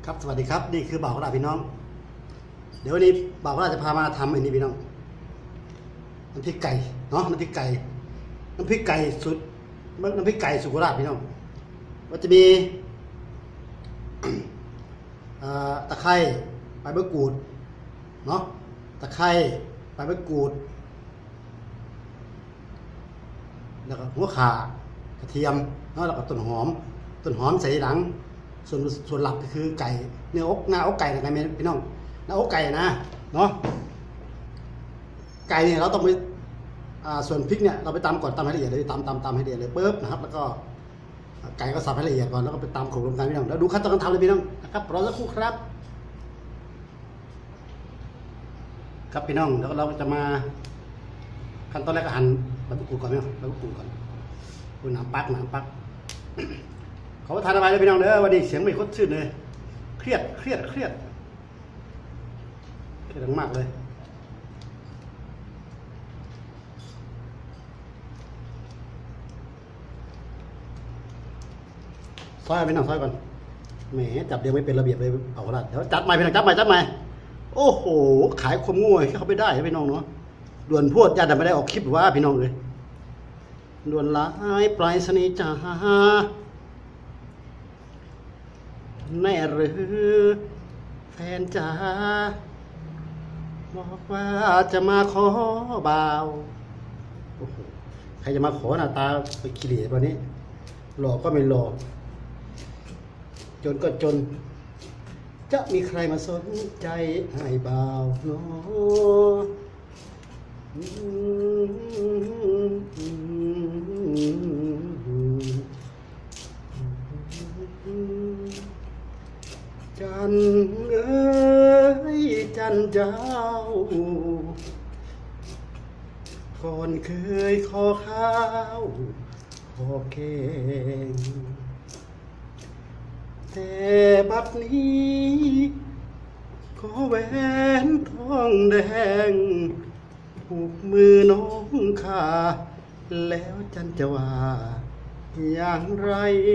ครับสวัสดีครับนี่คือบ่าวกระดาษพี่น้องเดี๋ยววันนี้บ่าวกระดาษจะพามาทำอันนี้พี่น้องน้ำพริกไก่เนาะน้ำพริกไก่สุดน้ำพริกไก่สุโขทัยพี่น้องมันจะมีตะไคร้ใบมะกรูดเนาะตะไคร้ใบมะกรูดแล้วก็หัวข่ากระเทียมเนาะแล้วก็ต้นหอมใส่หลังส่วนหลักก็คือไก่เนื้ออกหน้าอกไก่นะพี่น้องหน้าอกไก่นะเนาะไก่เนี่ยเราต้องไปส่วนพริกเนี่ยเราไปตำก่อนตำให้ละเอียดเลยตำให้ละเอียดเลยปุ๊บนะครับแล้วก็ไก่ก็สับให้ละเอียดก่อนแล้วก็ไปตำโขลกรวมกันพี่น้องแล้วดูขั้นตอนการทำเลยพี่น้องนะครับรอสักครู่ครับครับพี่น้องแล้วเราจะมาขั้นตอนแรกก็หั่นใบมะกรูดก่อนพี่น้องใบมะกรูดก่อนคุณน้ำปักขอประทานอะไรเลยพี่น้องเด้อวันนี้เสียงไม่คดชื่นเลยเครียดมากเลยซอยพี่น้องซอยก่อนแหมจับเดียวไม่เป็นระเบียบเลยเอาละเดี๋ยวจับใหม่พี่น้องจับใหม่โอ้โหขายความง่วยเขาไม่ได้พี่น้องเนาะด่วนพวดญาติไม่ได้ออกคลิปว่าพี่น้องเลยด่วนลายปลายสนีจ้าแน่หรือแฟนจ๋าบอกว่าจะมาขอบ่าวโอ้โหใครจะมาขอหน้าตาไปขี้เหร่วันนี้หล่อก็ไม่หล่อจนก็จนจะมีใครมาสนใจให้บ่าวเนาะจันเอ้ยจันเจ้าก่อนเคยขอข้าวขอแกงแต่บัดนี้ขอแหวนทองแดงผูกมือน้องข้าแล้วจันจะว่าอย่างไร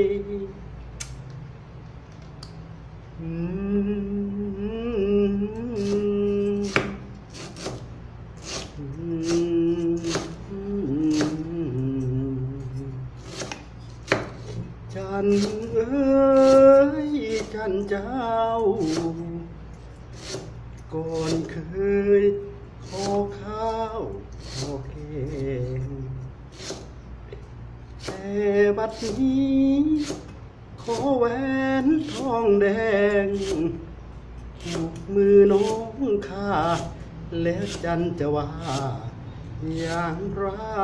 จันเอ้ยจันเจ้าก่อนเคยขอข้าวขอแกงแต่บัดนี้ขอแหวนทองแดงผูกมือน้องข้าแล้วจันจะว่าอย่างไร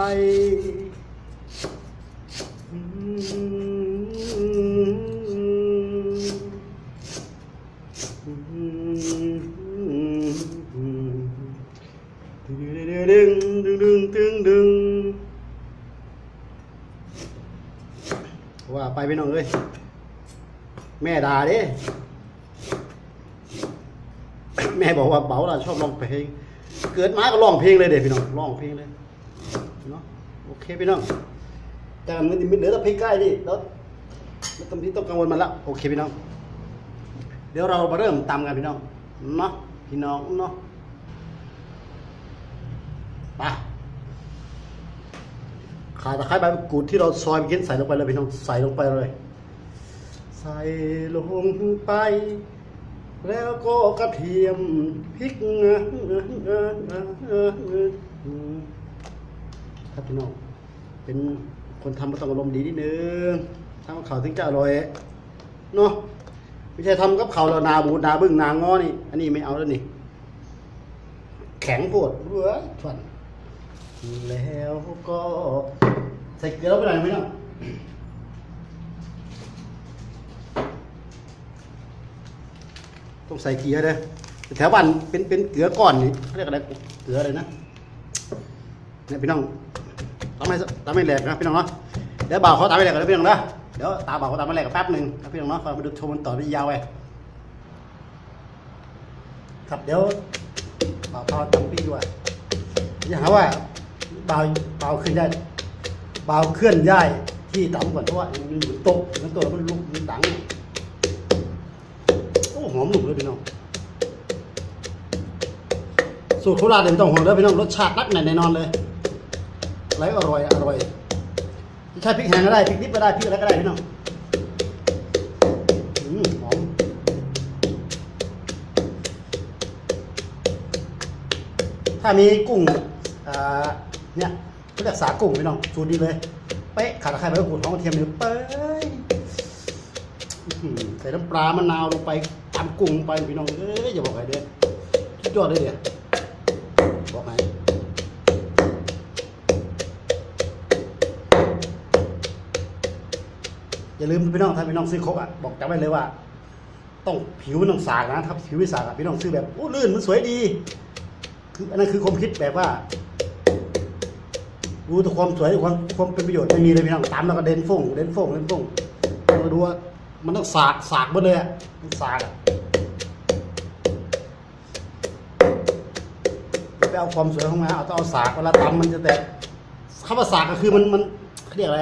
ดึงว่าไปพี่น้องเลยแม่ด่าดิแม่บอกว่าเบาล่ะชอบร้องเพลงเกิดมาก็ร้องเพลงเลยเด็กพี่น้องร้องเพลงเลยเนาะโอเคพี่น้องแต่มันเหลือแต่เพลงใกล้ดิแล้วตรงนี้ต้องกังวลมันละโอเคพี่น้องเดี๋ยวเรามาเริ่มตำกันพี่น้องเนาะพี่น้องเนาะไปขาตะไคร้ใบมะกรูดที่เราซอยไปกินใส่ลงไปเลยพี่น้องใส่ลงไปเลยใส่ลงไปแล้วก็กระเทียมพริกครับพี่น้องเป็นคนทำก็ต้องอารมณ์ดีนิดนึงทำกับข้าวถึงจะอร่อยเนาะไม่ใช่ทำกับข้าวเรานาบูนาบึ้งนางง้อนี่อันนี้ไม่เอาแล้วนี่แข็งปวดเว้ยชวนแล้วก็ใส่เกลือไปหน่อยไหมเนาะต้องใส่เกลือเลยแถวบ้านเป็นเกลือก้อนนี่เรียกอะไรเกลืออะไรนะเนี่ยพี่น้องทำให้แหลกนะพี่น้องเนาะเดี๋ยวบ่าวเขาทำให้แหลกกันนะพี่น้องนะเดี๋ยวตาบ่าวเขาทำให้แหลกกันแป๊บหนึ่งนะพี่น้องเนาะมาดูชมมันต่อไปยาวไปครับเดี๋ยวบ่าวทอดทำพี่ด้วยอย่าหาว่าบ่าวขึ้นได้บ่าวเคลื่อนย้ายที่ต่ำกว่าเพราะว่ามันโต๊ะมันลุกมันดังโอ้หนุ่มเลยพี่น้องสูตรโคราชเด่นต้องห่วงเด้อพี่น้องรสชาตินักแน่นอนเลยอะไรอร่อยใช้พริกแห้งก็ได้พริกดิบก็ได้พริกอะไรก็ได้พี่น้องหอมถ้ามีกุ้งเนี่ยเขาเรียกสากุ้งพี่น้องสูตรดีเลยเป๊ะขาดไข่ใบมะกรูดหอมกระเทียมเนี่ยเป๊ะใส่น้ำปลามะนาวลงไปตามกุ้งไปพี่น้องอย่าบอกใครเด้อสุดยอดเลยเดี๋ยวบอกไหมอย่าลืมพี่น้องถ้าพี่น้องซื้อครกบอกจำไว้เลยว่าต้องผิวต้องสากนะถ้าผิวไม่สากพี่น้องซื้อแบบโอ้ลื่นมันสวยดีคืออันนั้นคือความคิดแบบว่ารู้แต่ความสวยความเป็นประโยชน์ไม่มีเลยพี่น้องตามแล้วก็เด่นฟงเราดูว่ามันต้องสากหมดเลยมันสากไปเอาความสวยของมันเอาสากเวลาตำมันจะแตกคำว่าสากก็คือมันเรียกอะไร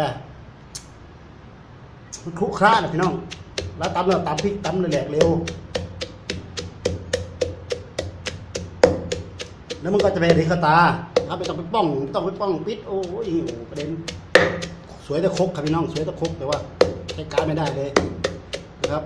มันคลุกคล้านะพี่น้องแล้วตำพริกตำแหลกเร็วแล้วมันก็จะไปเห็นตาถ้าไม่ต้องไปป้องปิดโอ้ยประเด็นสวยแต่ครกครับพี่น้องสวยแต่ครกแต่ว่าใช้การไม่ได้เลยนะครับ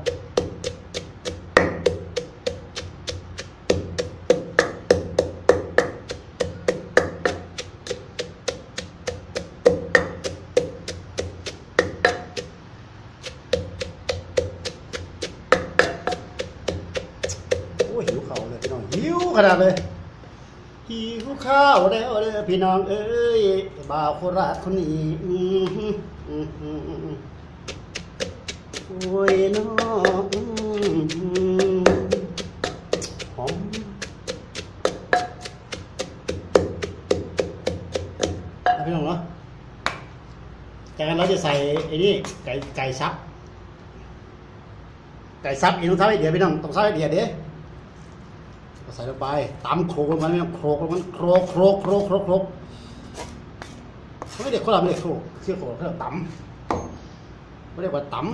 โอ้หิวข้าวเลยพี่น้องหิวขนาดเลยหิวข้าวแล้วเด้อพี่น้องเอ้ยบ่าวโคราชคนนี้โอ้ยน้องหอมพี่น้องเนาะจากนั้นเราจะใส่ไอ้นี่ไก่ซับอีกต้องซับให้เดี๋ยวพี่น้องต้องซับให้เดี๋ยวใส่ลงไปตำโครกมันไม่ต้องโครกมันโครกไม่เรียกโคราชไม่เรียกโครกเรียกโครกเรียกตำไม่เรียกว่าตำ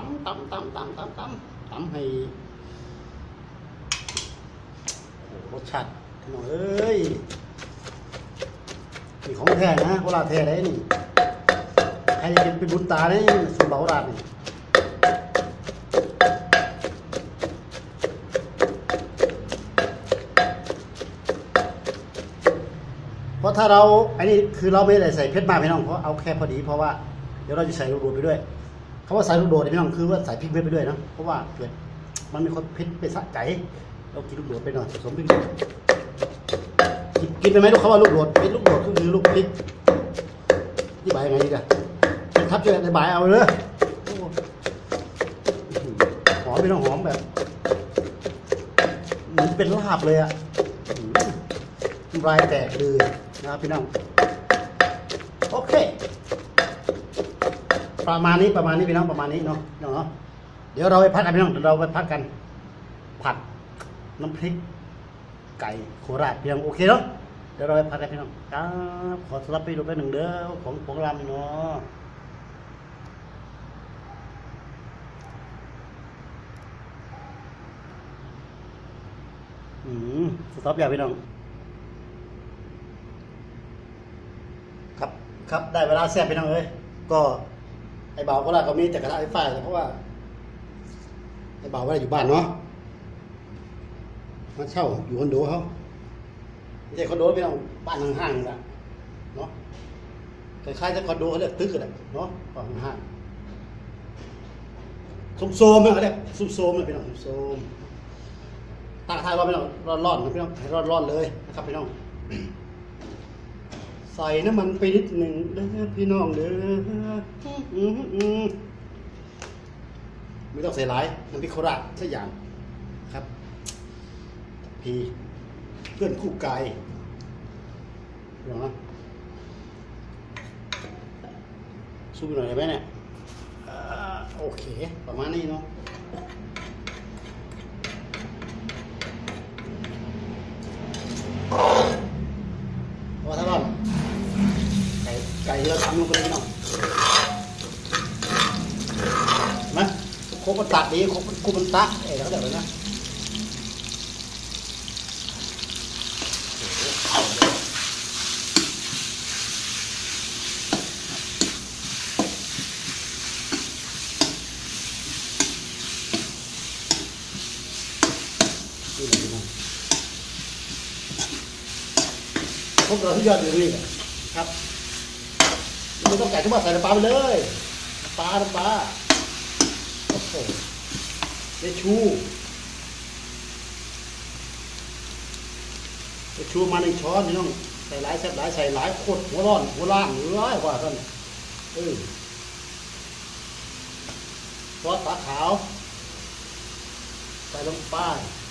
ให้รสชาติหน่อยเอ้ยนี่ของแท้นะโคราชแท้ได้นี่ใครจะเป็นบุญตาเนี่ยสูตรโบราณนี่เพราะถ้าเราอันนี้คือเราไม่ได้ใส่เพชรมากพี่น้องเพราะเอาแค่พอดีเพราะว่าเดี๋ยวเราจะใส่ลูกโดดไปด้วยคำว่าใส่ลูกโดดพี่น้องคือว่าใส่พริกเม็ดไปด้วยนะเพราะว่าเกิดมันมีความเผ็ดไปสะใจเรากินลูกโดดไปหน่อยผสมพริกกินไปไหมลูกเขาว่าลูกโดดเป็นลูกโดดก็คือลูกพริกที่บายยังไงดีกันครับช่วยอธิบายเอาเลยหอมพี่น้องหอมแบบเหมือนเป็นลาบเลยรายแตกเลยนะครับพี่น้องโอเคประมาณนี้พี่น้องประมาณนี้เนาะเดี๋ยวเราไปพักกันพี่น้องเราไปพักกันผัดน้ำพริกไก่โคราชพี่น้องโอเคเนาะเดี๋ยวเราไปพักกันพี่น้องครับขอสลับไปดูไปหนึ่งเด้อของรำเนาะสต็อปอย่าพี่น้องครับได้เวลาแซ่บไปน้องเอ้ยก็ไอ้บ่าวก็ได้ก็มีแต่กระทะไฟฟ้าเพราะว่าไอ้บ่าวว่าอยู่บ้านเนาะมาเช่าอยู่คอนโดเขาไม่ใช่คอนโดพี่น้องบ้านห้างๆนี่แหละเนาะคล้ายๆจะคอนโดเขาเรียกตึกกันเนาะบ้านห้างโซมๆเขาเรียกโซมๆเลยพี่น้องโซมตากทายร้อนพี่น้องร้อนๆนะพี่น้องให้ร้อนๆเลยนะครับพี่น้องใส่น้ำมันไปนิดหนึ่งเด้อพี่น้องเด้อไม่ต้องใส่หลายน้ำพริกโคราชสักอย่างครับพี่เพื่อนคู่กายเดี๋ยวนะสู้หน่อยได้ไหมเนี่ยโอเคประมาณนี้เนาะว่าถ้าร้อนไก่เราทำลงไปเลยเนาะนะโคกมันตักดีโคกมันตักเขาเรียกอะไรนะนี่เลยนะพวกเราที่ยอดอยู่นี่ครับไม่ต้องไก่ทุกอย่างใส่น้ำปลาไปเลยน้ำปลาโอ้โหเดชูมา1 ช้อนนี่น้องใส่หลายแซ่บหลายใส่หลายโคตรหัวร้อนหัวล่างร้ายกว่าท่านซอสฟ้าขาวใส่ลงไป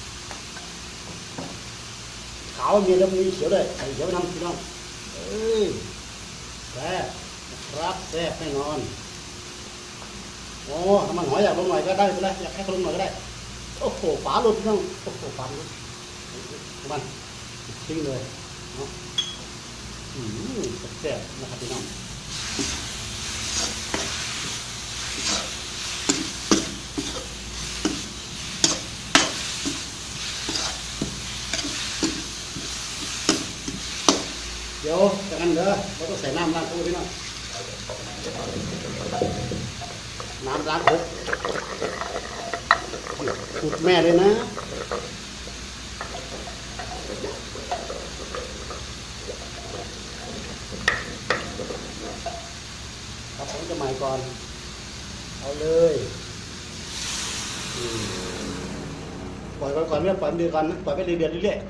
ขาวมีแล้วมีเขียวด้วยใส่เขียวน้ำพี่น้องแซ่บครับแซ่บแน่นอนโอ้ถ้ามันหอยอยากลงหน่อยก็ได้ไปเลยอยากแค่ลงหน่อยก็ได้โอ้โหฝาหลุดพี่น้องโอ้โหฝาหลุดมันทิ้งเลยเนาะแซ่บนะครับพี่น้องเดี๋ยวจากนั้นเด้อเราต้องใส่น้ำล้างโคกพี่น้องน้ำล้างโคกสูตรแม่เลยนะครับผมจะใหม่ก่อนเอาเลยปล่อยก่อนไม่ปล่อยเดือดก่อนนะปล่อยไปเดือดเรื่อย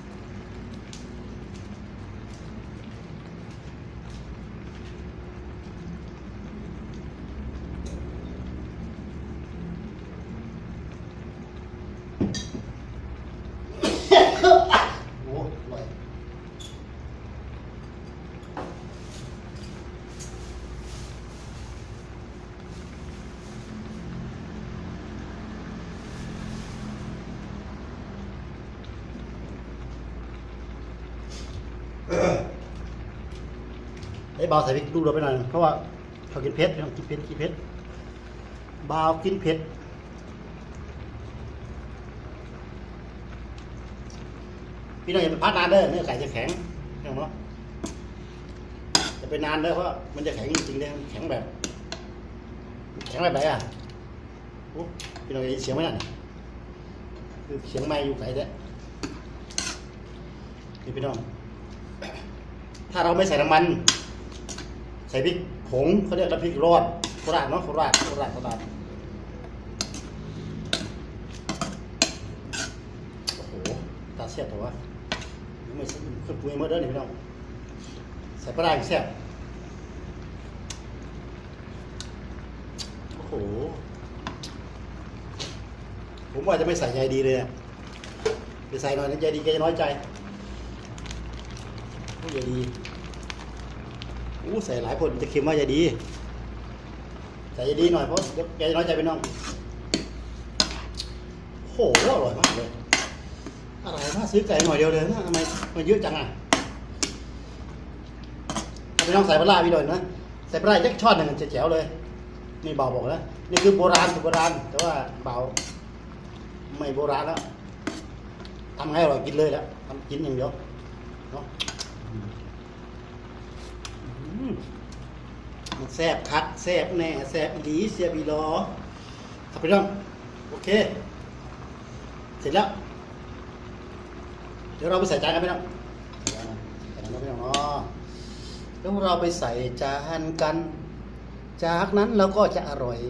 ไอ้เบาใส่พริกลูกเราไปหน่อยเพราะว่าเขากินเผ็ดกินเผ็ดเบากินเผ็ดพี่น้องอย่าไปพัดนานเด้อเนื้อไก่จะแข็งเนาะจะไปนานเด้อเพราะมันจะแข็งจริงๆเลยแข็งแบบไหนอ่ะพี่น้องเสียงไหมนั่นคือเสียงไม้อยู่ไกลแท้พี่น้องถ้าเราไม่ใส่น้ำมันใส่พริกผงเขาเรียกน้ำพริกรอดโคราชเนาะโคราชโอ้โหตาเสียบตัวไม่ขึ้นปุยเมื่อเด้อนี่พี่น้องใส่ปลาได้แซ่บโอ้โหผมว่าจะไม่ใส่ใจดีเลยไปใส่หน่อยนะใจดีแกจะน้อยใจผู้ใหญ่ดีใส่หลายคนจะเค็มว่าใจดีใส่ใจดีหน่อยเพราะแกจะน้อยใจไปน้องโหอร่อยมากเลยอะไรถ้าซื้อไก่หน่อยเดียวเลยนะทำไมมันเยอะจังอ่ะไปน้องใส่ปลาพี่หน่อยนะใส่ปลายักช้อนหนึ่งจะแจ๋วเลยนี่เบาบอกแล้วนี่คือโบราณแต่ว่าเบาไม่โบราณแล้วทำไงอร่อยกินเลยแล้วทำกินอย่างเดียวเนาะมันแซ่บคักแซ่บแน่แซ่บอีหลีเสียบีรอครับพี่น้องโอเคเสร็จแล้วเดี๋ยวเราไปใส่จานกันพี่น้องพี่น้องแล้วเราไปใส่จานกันจากนั้นเราก็จะอร่อย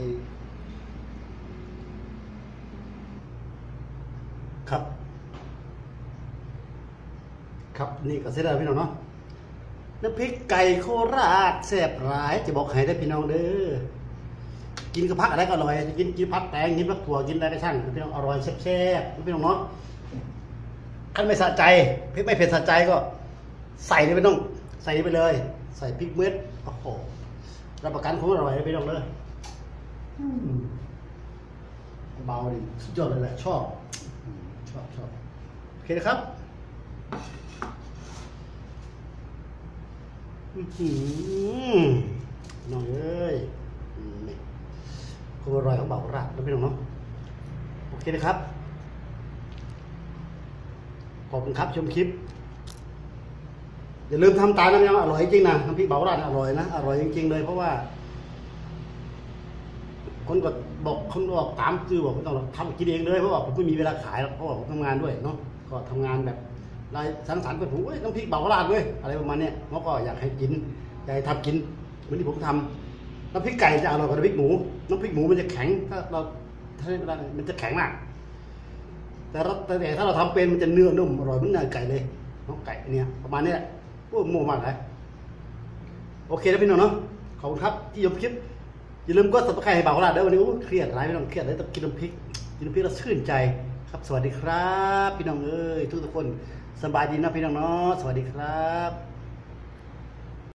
ครับนี่ก็เสร็จแล้วพี่น้องเนาะน้ำพริกไก่โคราชแซ่บหลายจะบอกให้ได้พี่น้องเด้อกินกับผักอะไรก็อร่อยกินผักแตงกินผักถั่วกินอะไรก็ช่างพี่น้องอร่อยแซ่บพี่น้องเนาะขั้นไม่สะใจพริกไม่เผ็ดสะใจก็ใส่เลยพี่น้องใส่ไปเลยใส่พริกเม็ดโอ้โหรับประกันของอร่อยพี่น้องเลยเบาดิสุดยอดเลยแหละชอบโอเคนะครับน้องเอ้ยคุณอร่อยของเบาราดแล้วพี่น้องเนาะโอเคนะครับขอบคุณครับชมคลิปอย่าลืมทำตามนะพี่น้องอร่อยจริงนะน้ำพริกเบาราดอร่อยนะอร่อยจริงๆเลยเพราะว่าคนก็บอกคนบอกตามซื้อบอกไม่ต้องทำกินเองเลยเพราะว่าผมไม่มีเวลาขายเพราะว่าผมทำงานด้วยเนาะก็ทำงานแบบรายสังสรรค์ไปผมน้ำพริกเบาลาดด้วยอะไรประมาณเนี้ยเขาก็อยากให้กินอยากให้ทำกินเหมือนที่ผมทำน้ำพริกไก่จะอร่อยกว่าน้ำพริกหมูน้ำพริกหมูมันจะแข็งถ้าเราถ้ามันจะแข็งมากแต่ถ้าเราทำเป็นมันจะเนื้อนุ่มอร่อยเหมือนเนื้อไก่เลยน้องไก่เนี่ยประมาณนี้แหละโอ้โหมากเลยโอเคแล้วพี่น้องเนาะขอบคุณครับที่ชมคลิปอย่าลืมกด subscribe ให้เบาลาดด้วยวันนี้เครียดอะไรไม่ต้องเครียดเลยต้องกินน้ำพริกแล้วชื่นใจครับสวัสดีครับพี่น้องเอ้ยทุกคนสบายดีนะพี่น้องเนาะสวัสดีครับ